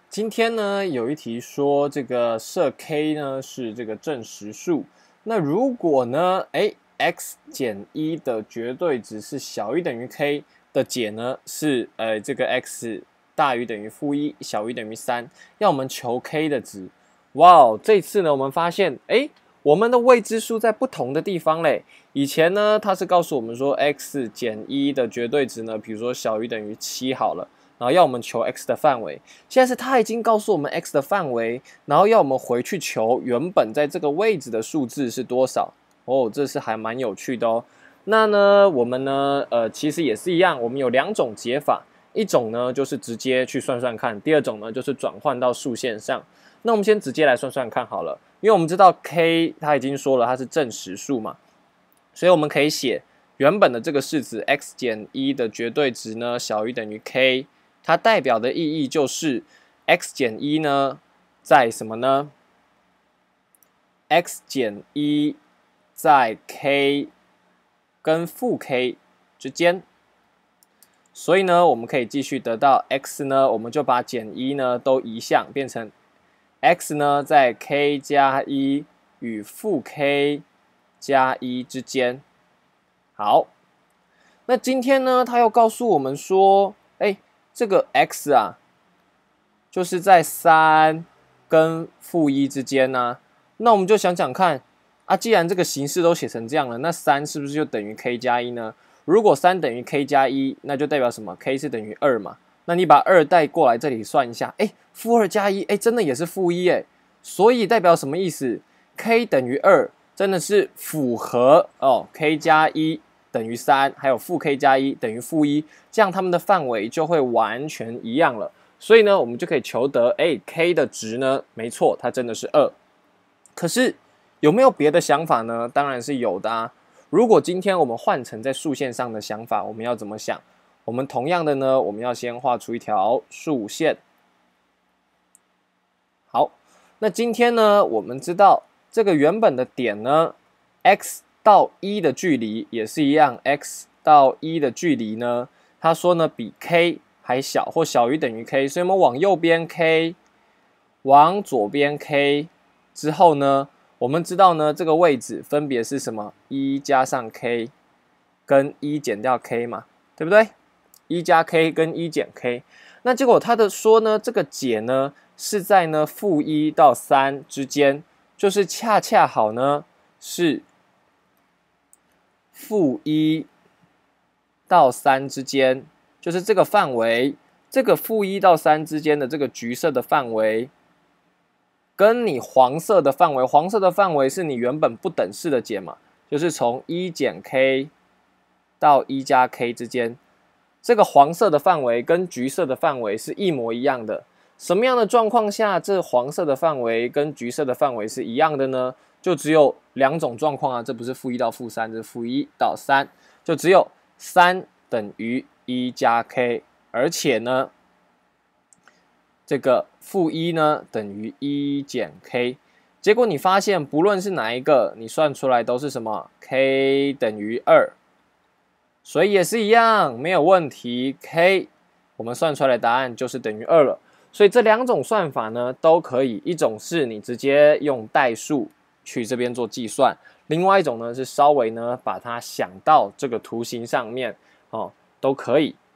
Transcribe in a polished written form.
今天呢，有一题说这个设 k 呢是这个正实数，那如果呢，x 减一的绝对值是小于等于 k 的解呢是这个 x 大于等于-1，小于等于3，要我们求 k 的值。哇哦，这次呢我们发现，我们的未知数在不同的地方嘞。以前呢，它是告诉我们说 x 减一的绝对值呢，比如说小于等于7好了。然后要我们求 x 的范围，现在是它已经告诉我们 x 的范围，然后要我们回去求原本在这个位置的数字是多少哦，这是还蛮有趣的哦。那呢，我们呢，其实也是一样，我们有2种解法，一种呢就是直接去算算看，第二种呢就是转换到数线上。那我们先直接来算算看好了，因为我们知道 k 它已经说了它是正实数嘛，所以我们可以写原本的这个式子 x 减一的绝对值呢小于等于 k。它代表的意义就是 x 减一呢，在什么呢 ？x 减一在 k 跟负 k 之间，所以呢，我们可以继续得到 x 呢，我们就把减一呢都移项，变成 x 呢在 k 加1与负 k 加1之间。好，那今天呢，他又告诉我们说，这个 x 啊，就是在3跟-1之间呢。那我们就想想看啊，既然这个形式都写成这样了，那3是不是就等于 k 加1呢？如果3等于 k 加1，那就代表什么 ？k 是等于2嘛。那你把2带过来这里算一下，-2加1，真的也是-1，所以代表什么意思 ？k 等于2，真的是符合哦 ，k 加1等于3，还有负 k 加1等于-1，这样它们的范围就会完全一样了。所以呢，我们就可以求得，k 的值呢，没错，它真的是2。可是有没有别的想法呢？当然是有的啊。如果今天我们换成在数线上的想法，我们要怎么想？我们同样的呢，我们要先画出一条数线。好，那今天呢，我们知道这个原本的点呢 ，x 到1的距离也是一样 ，x 到1的距离呢，他说呢比 k 还小或小于等于 k， 所以我们往右边 k， 往左边 k 之后呢，我们知道呢这个位置分别是什么？1加上 k 跟1减掉 k 嘛，对不对？1加 k 跟1减 k， 那结果他的说呢，这个解呢是在呢-1到3之间，就是恰恰好呢是-1到3之间，就是这个范围，这个-1到3之间的这个橘色的范围，跟你黄色的范围，黄色的范围是你原本不等式的解嘛，就是从1减 k 到1加 k 之间，这个黄色的范围跟橘色的范围是一模一样的。什么样的状况下，这黄色的范围跟橘色的范围是一样的呢？就只有2种状况啊，这不是-1到-3，这是-1到3，就只有3等于1加 k， 而且呢，这个-1呢等于1减 k。结果你发现，不论是哪一个，你算出来都是什么 k 等于2，所以也是一样，没有问题。k 我们算出来的答案就是等于2了。所以这2种算法呢都可以，一种是你直接用代数去这边做计算，另外一种呢是稍微呢把它想到这个图形上面哦，都可以。